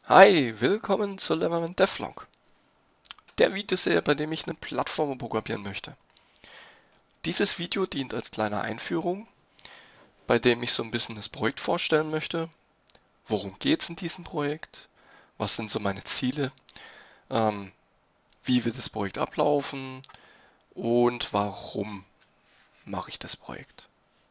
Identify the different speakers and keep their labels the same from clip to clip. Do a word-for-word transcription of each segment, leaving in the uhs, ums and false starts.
Speaker 1: Hi, willkommen zu Lemmerman Devlog, der Videoserie, bei dem ich eine Plattform programmieren möchte. Dieses Video dient als kleine Einführung, bei dem ich so ein bisschen das Projekt vorstellen möchte. Worum geht es in diesem Projekt? Was sind so meine Ziele? Ähm, wie wird das Projekt ablaufen? Und warum mache ich das Projekt?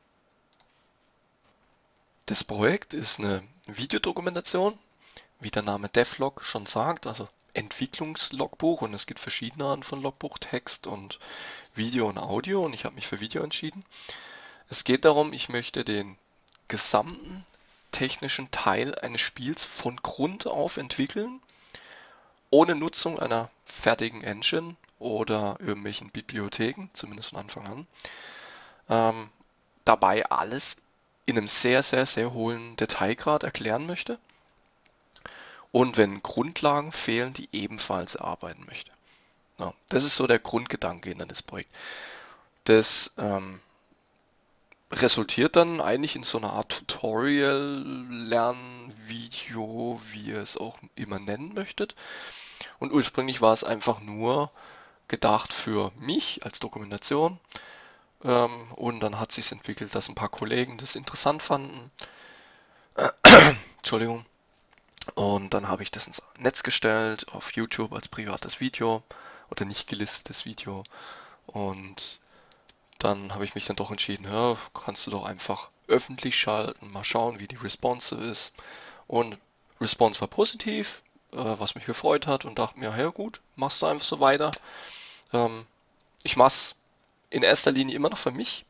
Speaker 1: Das Projekt ist eine Videodokumentation, wie der Name Devlog schon sagt, also Entwicklungslogbuch, und es gibt verschiedene Arten von Logbuch, Text und Video und Audio, und ich habe mich für Video entschieden. Es geht darum, ich möchte den gesamten technischen Teil eines Spiels von Grund auf entwickeln, ohne Nutzung einer fertigen Engine oder irgendwelchen Bibliotheken, zumindest von Anfang an. Ähm, dabei alles in einem sehr, sehr, sehr hohen Detailgrad erklären möchte. Und wenn Grundlagen fehlen, die ebenfalls erarbeiten möchte. Ja, das ist so der Grundgedanke hinter das Projekt. Das ähm, resultiert dann eigentlich in so einer Art Tutorial-Lernvideo, wie ihr es auch immer nennen möchtet. Und ursprünglich war es einfach nur gedacht für mich als Dokumentation. Ähm, und dann hat sich entwickelt, dass ein paar Kollegen das interessant fanden. Entschuldigung. Und dann habe ich das ins Netz gestellt, auf YouTube als privates Video oder nicht gelistetes Video. Und dann habe ich mich dann doch entschieden, ja, kannst du doch einfach öffentlich schalten, mal schauen, wie die Response ist. Und Response war positiv, äh, was mich gefreut hat, und dachte mir, ja gut, machst du einfach so weiter. Ähm, ich mach's in erster Linie immer noch für mich.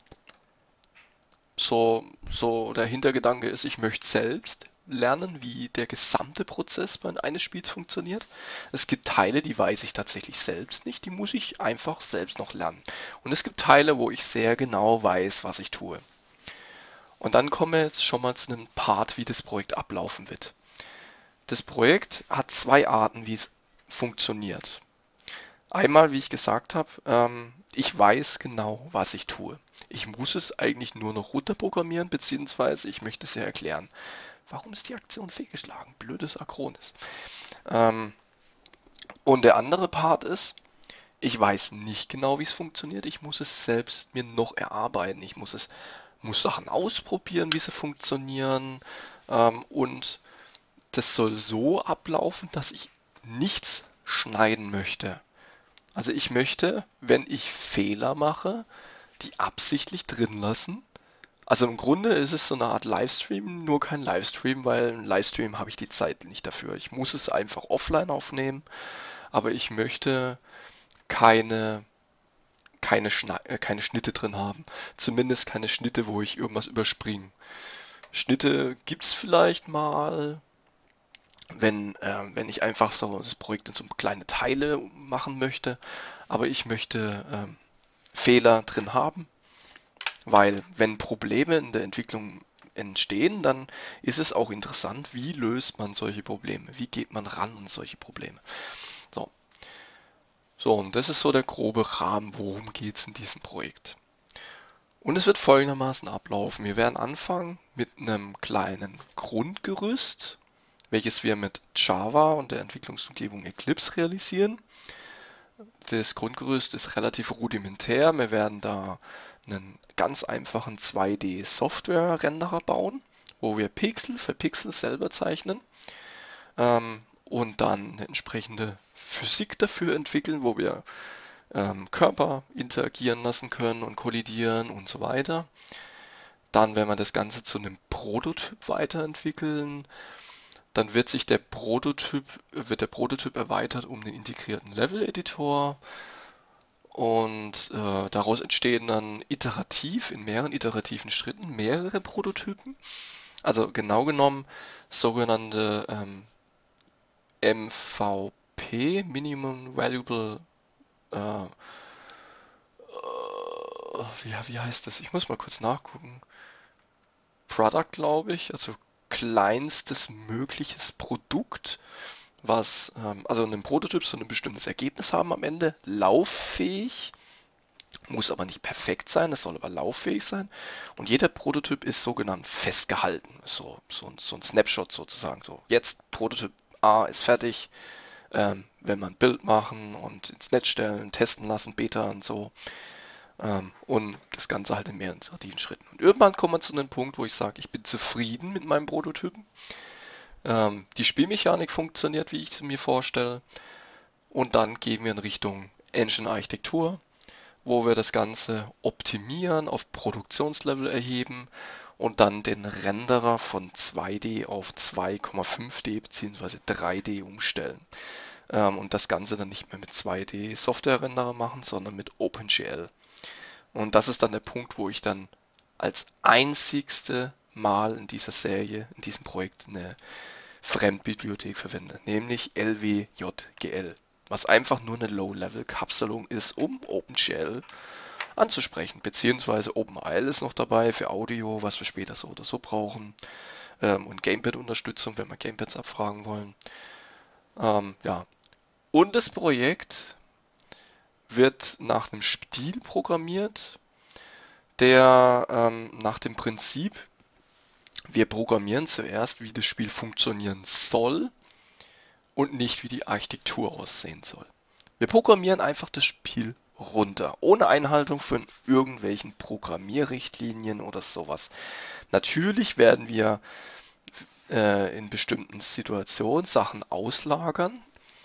Speaker 1: So, so der Hintergedanke ist, ich möchte selbst lernen, wie der gesamte Prozess bei eines Spiels funktioniert. Es gibt Teile, die weiß ich tatsächlich selbst nicht, die muss ich einfach selbst noch lernen. Und es gibt Teile, wo ich sehr genau weiß, was ich tue. Und dann kommen wir jetzt schon mal zu einem Part, wie das Projekt ablaufen wird. Das Projekt hat zwei Arten, wie es funktioniert. Einmal, wie ich gesagt habe, ähm, ich weiß genau, was ich tue. Ich muss es eigentlich nur noch runterprogrammieren, beziehungsweise ich möchte es ja erklären. Warum ist die Aktion fehlgeschlagen? Blödes Acronis. Ähm, und der andere Part ist, ich weiß nicht genau, wie es funktioniert. Ich muss es selbst mir noch erarbeiten. Ich muss es, muss Sachen ausprobieren, wie sie funktionieren. Ähm, und das soll so ablaufen, dass ich nichts schneiden möchte. Also ich möchte, wenn ich Fehler mache, die absichtlich drin lassen. Also im Grunde ist es so eine Art Livestream, nur kein Livestream, weil im Livestream habe ich die Zeit nicht dafür. Ich muss es einfach offline aufnehmen, aber ich möchte keine, keine, Schna äh, keine Schnitte drin haben. Zumindest keine Schnitte, wo ich irgendwas überspringe. Schnitte gibt es vielleicht mal, wenn, äh, wenn ich einfach so das Projekt in so kleine Teile machen möchte, aber ich möchte ähm, Fehler drin haben, weil wenn Probleme in der Entwicklung entstehen, dann ist es auch interessant, wie löst man solche Probleme, wie geht man ran an solche Probleme. So, so und das ist so der grobe Rahmen, worum geht es in diesem Projekt. Und es wird folgendermaßen ablaufen. Wir werden anfangen mit einem kleinen Grundgerüst, welches wir mit Java und der Entwicklungsumgebung Eclipse realisieren. Das Grundgerüst ist relativ rudimentär. Wir werden da einen ganz einfachen zwei D-Software-Renderer bauen, wo wir Pixel für Pixel selber zeichnen, ähm, und dann eine entsprechende Physik dafür entwickeln, wo wir ähm, Körper interagieren lassen können und kollidieren und so weiter. Dann werden wir das Ganze zu einem Prototyp weiterentwickeln. Dann wird sich der Prototyp, wird der Prototyp erweitert um den integrierten Level-Editor. Und äh, daraus entstehen dann iterativ, in mehreren iterativen Schritten, mehrere Prototypen. Also genau genommen sogenannte ähm, M V P, Minimum Valuable, äh, wie, wie heißt das? Ich muss mal kurz nachgucken. Product, glaube ich, also kleinstes mögliches Produkt, was, ähm, also ein Prototyp soll ein bestimmtes Ergebnis haben am Ende, lauffähig. Muss aber nicht perfekt sein, es soll aber lauffähig sein. Und jeder Prototyp ist sogenannt festgehalten. So, so, so ein Snapshot sozusagen. So, jetzt Prototyp A ist fertig, ähm, wenn wir ein Bild machen und ins Netz stellen, testen lassen, Beta und so. Ähm, und das Ganze halt in mehreren iterativen Schritten. Und irgendwann kommt man zu einem Punkt, wo ich sage, ich bin zufrieden mit meinem Prototypen. Ähm, die Spielmechanik funktioniert, wie ich es mir vorstelle. Und dann gehen wir in Richtung Engine-Architektur, wo wir das Ganze optimieren, auf Produktionslevel erheben und dann den Renderer von zwei D auf zwei Komma fünf D bzw. drei D umstellen. Ähm, und das Ganze dann nicht mehr mit zwei D Software-Renderer machen, sondern mit OpenGL. Und das ist dann der Punkt, wo ich dann als einzigste Mal in dieser Serie, in diesem Projekt, eine Fremdbibliothek verwende, nämlich L W J G L, was einfach nur eine Low-Level-Kapselung ist, um OpenGL anzusprechen, beziehungsweise OpenIL ist noch dabei für Audio, was wir später so oder so brauchen, ähm, und Gamepad-Unterstützung, wenn wir Gamepads abfragen wollen. Ähm, ja. Und das Projekt wird nach einem Stil programmiert, der ähm, nach dem Prinzip, wir programmieren zuerst, wie das Spiel funktionieren soll und nicht, wie die Architektur aussehen soll. Wir programmieren einfach das Spiel runter, ohne Einhaltung von irgendwelchen Programmierrichtlinien oder sowas. Natürlich werden wir äh, in bestimmten Situationen Sachen auslagern,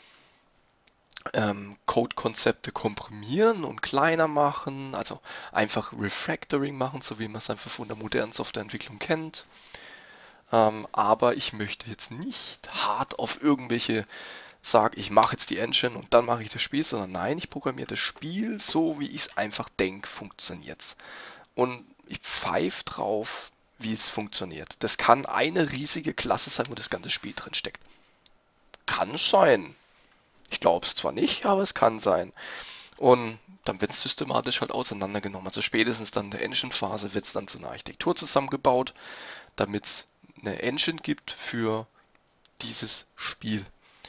Speaker 1: ähm, Code-Konzepte komprimieren und kleiner machen, also einfach Refactoring machen, so wie man es einfach von der modernen Softwareentwicklung kennt. Ähm, aber ich möchte jetzt nicht hart auf irgendwelche sage, ich mache jetzt die Engine und dann mache ich das Spiel, sondern nein, ich programmiere das Spiel so, wie ich es einfach denke, funktioniert's. Und ich pfeife drauf, wie es funktioniert. Das kann eine riesige Klasse sein, wo das ganze Spiel drin steckt. Kann sein. Ich glaube es zwar nicht, aber es kann sein. Und dann wird es systematisch halt auseinandergenommen. Also spätestens dann in der Engine-Phase wird es dann zu einer Architektur zusammengebaut, damit es eine Engine gibt für dieses Spiel.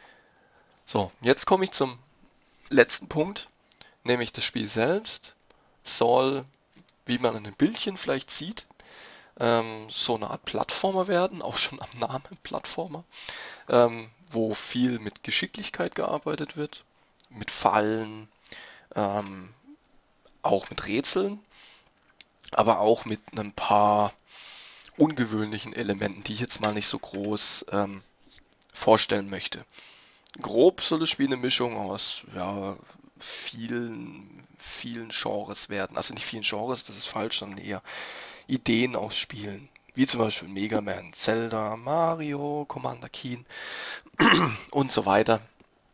Speaker 1: So, jetzt komme ich zum letzten Punkt, nämlich das Spiel selbst soll, wie man in den Bildchen vielleicht sieht, ähm, so eine Art Plattformer werden, auch schon am Namen Plattformer, ähm, wo viel mit Geschicklichkeit gearbeitet wird, mit Fallen, ähm, auch mit Rätseln, aber auch mit ein paar ungewöhnlichen Elementen, die ich jetzt mal nicht so groß ähm, vorstellen möchte. Grob soll das Spiel eine Mischung aus ja, vielen, vielen Genres werden. Also nicht vielen Genres, das ist falsch, sondern eher Ideen aus Spielen. Wie zum Beispiel Mega Man, Zelda, Mario, Commander Keen und so weiter.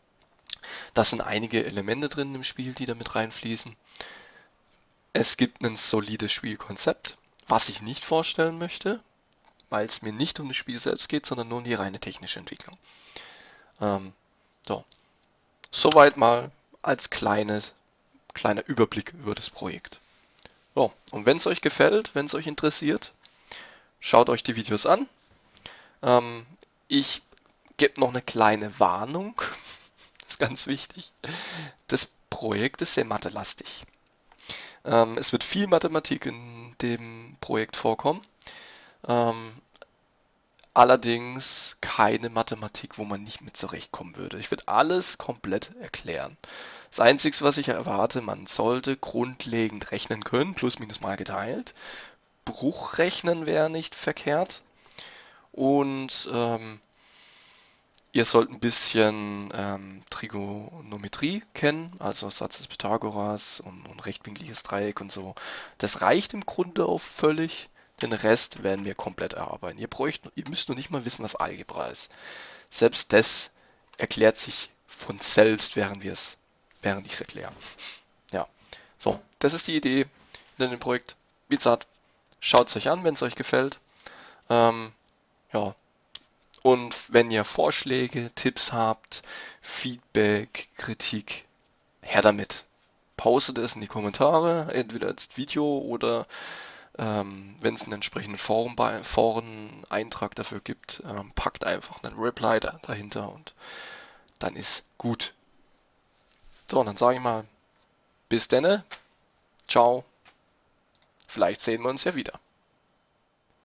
Speaker 1: Das sind einige Elemente drin im Spiel, die da mit reinfließen. Es gibt ein solides Spielkonzept, was ich nicht vorstellen möchte, weil es mir nicht um das Spiel selbst geht, sondern nur um die reine technische Entwicklung. Ähm, so. Soweit mal als kleines, kleiner Überblick über das Projekt. So, und wenn es euch gefällt, wenn es euch interessiert, schaut euch die Videos an. Ähm, ich gebe noch eine kleine Warnung, das ist ganz wichtig. Das Projekt ist sehr mathelastig. Ähm, es wird viel Mathematik in dem Projekt vorkommen. Ähm, Allerdings keine Mathematik, wo man nicht mit zurechtkommen würde. Ich würde alles komplett erklären. Das Einzige, was ich erwarte, man sollte grundlegend rechnen können, plus minus mal geteilt. Bruchrechnen wäre nicht verkehrt. Und ähm, ihr sollt ein bisschen ähm, Trigonometrie kennen, also Satz des Pythagoras und, und rechtwinkliges Dreieck und so. Das reicht im Grunde auch völlig. Den Rest werden wir komplett erarbeiten. Ihr, bräucht, ihr müsst nur nicht mal wissen, was Algebra ist. Selbst das erklärt sich von selbst, während wir es, während ich es erkläre. Ja, so, das ist die Idee in dem Projekt. Wie gesagt, schaut es euch an, wenn es euch gefällt. Ähm, ja, und wenn ihr Vorschläge, Tipps habt, Feedback, Kritik, her damit. Postet es in die Kommentare, entweder als Video oder ähm, wenn es einen entsprechenden Forum bei, Foren-Eintrag dafür gibt, ähm, packt einfach einen Reply da, dahinter und dann ist gut. So, und dann sage ich mal, bis denne, ciao, vielleicht sehen wir uns ja wieder.